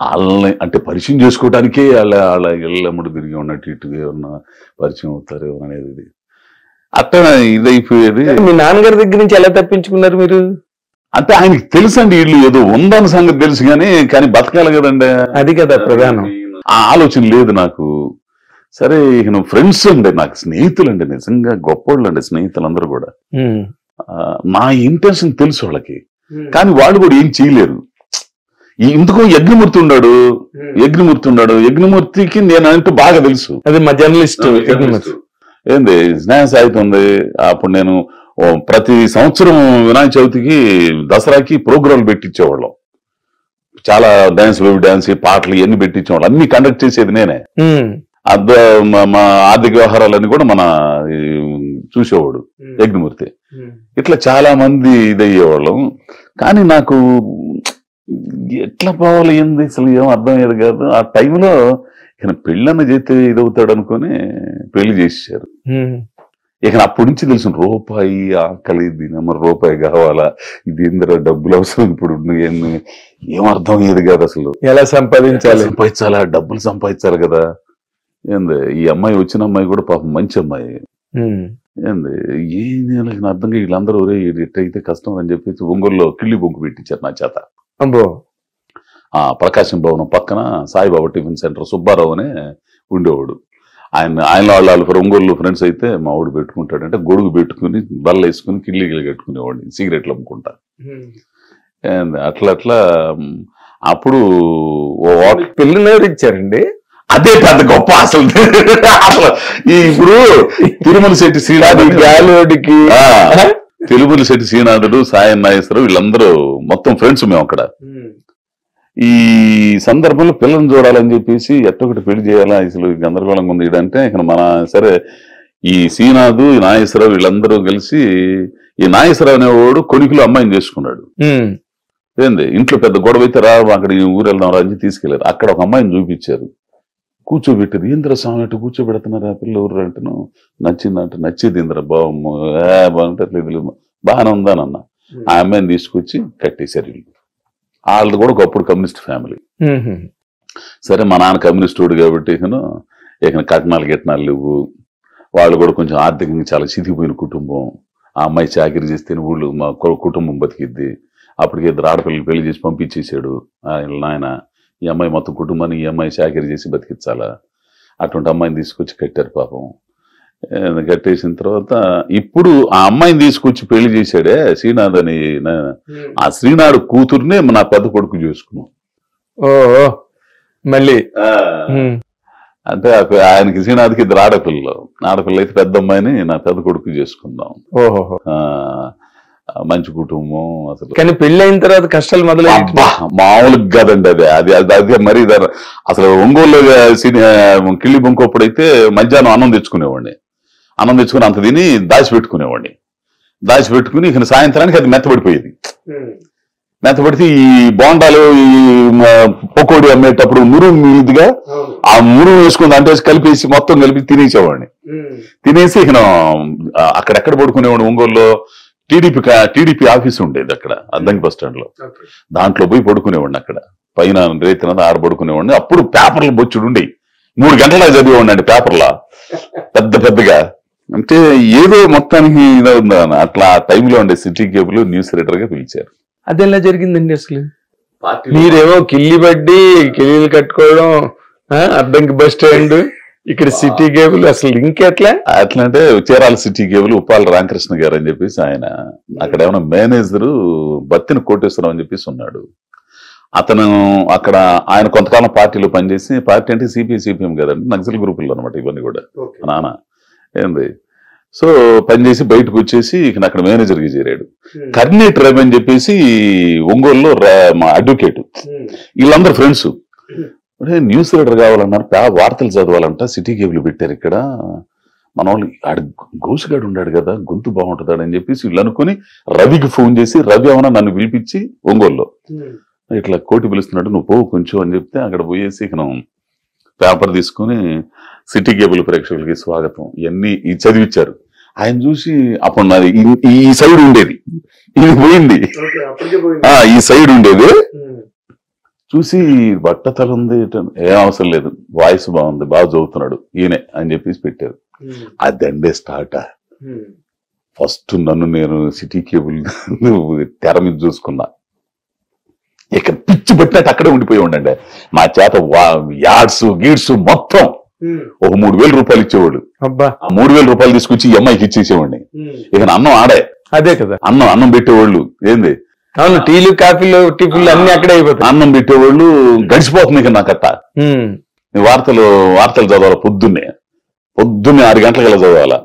వాళ్ళని అంటే పరిచయం చేసుకోవడానికే వాళ్ళ ఇళ్ళమ్మడి తిరిగి ఉన్నట్టు ఇటుగా ఏమన్నా పరిచయం అవుతారు అనేది ఇది అట్లా ఇదైపోయేది. మీ నాన్నగారి దగ్గర నుంచి ఎలా తప్పించుకున్నారు మీరు? అంటే ఆయనకి తెలుసండి వీళ్ళు ఏదో ఉందని సంగతి తెలుసు కానీ బతకాలి కదండి, అది కదా ప్రధానం. ఆ ఆలోచన లేదు నాకు. సరే ఇక నువ్వు ఫ్రెండ్స్ అండి, నాకు స్నేహితులు అండి, నిజంగా గొప్పోళ్ళు అండి స్నేహితులందరూ కూడా. నా ఇంటెన్షన్ తెలుసు వాళ్ళకి, కానీ వాళ్ళు కూడా ఏం చేయలేరు. ఎందుకో యజ్ఞమూర్తి ఉన్నాడు, యజ్ఞమూర్తికి నేను అంటూ బాగా తెలుసు. అది మా జర్నలిస్ట్ ఏంది స్నేహ సాహిత్యం ఉంది. అప్పుడు నేను ప్రతి సంవత్సరం వినాయక చవితికి దసరాకి ప్రోగ్రాంలు పెట్టించేవాళ్ళం. చాలా డాన్స్, బేబీ డాన్స్, పాటలు ఇవన్నీ పెట్టించేవాళ్ళం. అన్ని కండక్ట్ చేసేది నేనే. మా ఆర్థిక వ్యవహారాలన్నీ కూడా మన చూసేవాడు యజ్ఞమూర్తి. ఇట్లా చాలా మంది ఇదయ్యేవాళ్ళం. కానీ నాకు ఎట్లా పోవాలి ఏంది అసలు ఏం అర్థమయ్యేది కాదు. ఆ టైంలో ఇక పెళ్ళన్న చేస్తే ఇదవుతాడు అనుకుని పెళ్లి చేసేసారు. ఇక అప్పటి నుంచి తెలుసు రూపాయి ఆకలి, దీని మరి రూపాయి కావాలా, ఇది ఇందులో డబ్బులు అవసరం. ఇప్పుడు ఏం అర్థం అయ్యేది కాదు అసలు. ఎలా సంపాదించాలా, డబ్బులు సంపాదించాలి కదా. ఏంది ఈ అమ్మాయి వచ్చిన అమ్మాయి కూడా పాపం మంచి అమ్మాయి. ఏంది ఏం అర్థంగా వీళ్ళందరూ ఇట్టయితే కష్టం అని చెప్పేసి ఒంగోలులో కిళ్ళి బొంకు పెట్టించారు నా చేత. ప్రకాశం భవనం పక్కన సాయిబాబా టిఫిన్ సెంటర్ సుబ్బారావు అనే ఉండేవాడు. ఆయన వాళ్ళు ఒంగోలు ఫ్రెండ్స్ అయితే మా వాడు పెట్టుకుంటాడంటే గొడుగు పెట్టుకుని బల్ల వేసుకుని కిళ్ళి కట్టుకునేవాడిని, సిగరెట్లు అమ్ముకుంటా. అట్లా అప్పుడు పెళ్ళినెవరు ఇచ్చారండి? అదే పెద్ద గొప్ప అసలు. ఇప్పుడు తిరుమల శెట్టి శ్రీనాథుడికి, తిరుమల శెట్టి శ్రీనాథుడు, సాయం నాగేశ్వరరావు వీళ్ళందరూ మొత్తం ఫ్రెండ్స్ మేము అక్కడ. ఈ సందర్భంలో పిల్లల్ని చూడాలని చెప్పేసి ఎట్టొకటి పెళ్లి చేయాలా, అసలు గందరగోళంగా ఉంది ఇదంటే ఇక మన సరే ఈ శ్రీనాథు, ఈ నాగేశ్వరరావు వీళ్ళందరూ కలిసి ఈ నాగేశ్వరరావు అనేవాడు కొడుకులు అమ్మాయిని చేసుకున్నాడు. ఏంది ఇంట్లో పెద్ద గొడవ అయితే రా అక్కడ ఈ ఊరు వెళ్దాం రాజు తీసుకెళ్లారు. అక్కడ ఒక అమ్మాయిని చూపించారు, కూర్చోబెట్టారు. ఇంద్ర స్వామి అటు కూర్చోబెడుతున్నారు. ఆ పిల్ల ఊరు అంటేను నచ్చిందంటే నచ్చేది ఇంద్ర బాగుంటే బాగానే ఉందానన్న. ఆ అమ్మాయిని తీసుకొచ్చి కట్టేశారు. వాళ్ళది కూడా ఒకప్పుడు కమ్యూనిస్ట్ ఫ్యామిలీ. సరే మా నాన్న కమ్యూనిస్టుడు కాబట్టి ఇక కట్నాలు గిట్నాలు లేవు. వాళ్ళు కూడా కొంచెం ఆర్థికంగా చాలా చితికిపోయిన కుటుంబం. ఆ అమ్మాయి చాకరీ చేస్తే ఊళ్ళో మా కుటుంబం బతికిద్ది. అప్పటికి ఇద్దరు ఆడపిల్లలు పెళ్లి చేసి పంపించేశాడు నాయన. ఈ అమ్మాయి మొత్తం కుటుంబాన్ని ఈ అమ్మాయి చాకరీ చేసి బతికించాలా. అటువంటి అమ్మాయిని తీసుకొచ్చి కట్టారు పాపం. కట్టేసిన తర్వాత ఇప్పుడు ఆ అమ్మాయిని తీసుకొచ్చి పెళ్లి చేశాడే శ్రీనాథ్ అని, ఆ శ్రీనాథ్ కూతుర్నే నా పెద్ద కొడుకు చేసుకున్నాం. మళ్ళీ అంటే ఆయనకి శ్రీనాథ్కి ఇద్దరు ఆడపిల్ల అయితే పెద్ద అమ్మాయిని నా పెద్ద కొడుకు చేసుకుందాం. మంచి కుటుంబం అసలు. కానీ పెళ్లి అయిన తర్వాత కష్టాలు మొదలయ్యా మామూలుగా కాదండి. అదే మరి అసలు ఒంగోలు కిళ్ళి బొంకోప్పుడైతే మధ్యాహ్నం అన్నం తెచ్చుకునేవాడిని. అన్నం తెచ్చుకుని అంత తిని దాచిపెట్టుకునేవాడిని. దాచిపెట్టుకుని ఇక సాయంత్రానికి అది మెత్తబడిపోయేది. మెత్తబడితే ఈ బోండాలు, ఈ పకోడీ అమ్మేటప్పుడు మురుగు మిగిలిదిగా, ఆ మురుగు వేసుకుని అంటే కలిపేసి మొత్తం కలిపి తినేసేవాడిని. తినేసి ఇక అక్కడెక్కడ పడుకునేవాడిని ఒంగోలులో టీడీపీ ఆఫీస్ ఉండేది అక్కడ అద్దంకి బస్ స్టాండ్ లో. దాంట్లో పోయి పడుకునేవాడిని. అక్కడ పైన రేతిన ఆడ పడుకునేవాడిని. అప్పుడు పేపర్లు బొచ్చుడు ఉండేవి. 3 గంటలా చదివేవాడిని అండి పేపర్లా పెద్దగా. అంటే ఏదో మొత్తానికి ఇదవుందా అట్లా ఆ టైంలో ఉండే సిటీ కేబుల్ న్యూస్ రీడర్ గా పిలిచారు. అది ఎలా జరిగిందండి అసలు? మీరేమో కిల్లి బడ్డి కిల్లీలు కట్టుకోవడం, అద్దంకి బస్ స్టాండ్, ఇక్కడ సిటీ కేబుల్, అసలు ఇంకెట్లా? అట్లా అంటే చీరాల సిటీ కేబుల్ ఉప్పాల రామకృష్ణ గారు అని చెప్పేసి ఆయన అక్కడ ఏమైనా మేనేజరు బత్తిన కోటేశ్వరం అని చెప్పేసి ఉన్నాడు. అతను అక్కడ ఆయన కొంతకాలం పార్టీలో పనిచేసి, పార్టీ అంటే సిపిఎం కదండి, నక్సల్ గ్రూపుల్లో అనమాట ఇవన్నీ కూడా నాన్న. ఏంది సో పనిచేసి బయటకు వచ్చేసి ఇక అక్కడ మేనేజర్గా చేరాడు. కర్నేట్ రవి అని చెప్పేసి ఒంగోలులో మా అడ్వకేట్. వీళ్ళందరూ ఫ్రెండ్స్. న్యూస్ రీడర్ కావాలన్నారు, వార్తలు చదవాలంట, సిటీ కేబుల్ పెట్టారు ఇక్కడ. మన వాళ్ళు ఆడ గోసుగాడు ఉన్నాడు కదా, గొంతు బాగుంటుందాడు అని చెప్పేసి వీళ్ళు అనుకుని రవికి ఫోన్ చేసి, రవి ఏమన్నా నన్ను పిలిపించి ఒంగోలులో ఇట్లా కోటి పిలుస్తున్నాడు, నువ్వు పో కొంచెం అని చెప్తే అక్కడ పోయేసి ఇక పేపర్ తీసుకుని సిటీ కేబుల్ ప్రేక్షకులకి స్వాగతం ఇవన్నీ చదివించారు. ఆయన చూసి అప్పుడు నాది ఈ సైడ్ ఉండేది, ఇది పోయింది, ఈ సైడ్ ఉండేది చూసి బట్టతల ఉంది, ఏం అవసరం లేదు, వాయిస్ బాగుంది, బాగా చదువుతున్నాడు ఈయనే అని చెప్పేసి పెట్టారు. అదండే స్టార్ట్. ఫస్ట్ నన్ను నేను సిటీ కేబుల్ తెర మీద చూసుకున్నా. ఇక పిచ్చి పట్టినట్టు అక్కడే ఉండిపోయి ఉండండి. మా చేత యాడ్స్ గీడ్స్ మొత్తం ఒక 3,000 రూపాయలు ఇచ్చేవాడు. ఆ 3,000 రూపాయలు తీసుకొచ్చి ఈ అమ్మాయికి ఇచ్చేసేవాడిని. ఇక అన్నం ఆడే, అదే కదా అన్నం పెట్టేవాళ్ళు. ఏంది, అవును, టీలు కాఫీలు టిఫిన్లు అన్ని అక్కడే అయిపోతాయి. అన్నం పెట్టేవాళ్ళు. గడిచిపోతుంది ఇక నాకట్ట. వార్తలు చదవాలి పొద్దున్నే 6 గంటలకల్లా చదవాలా.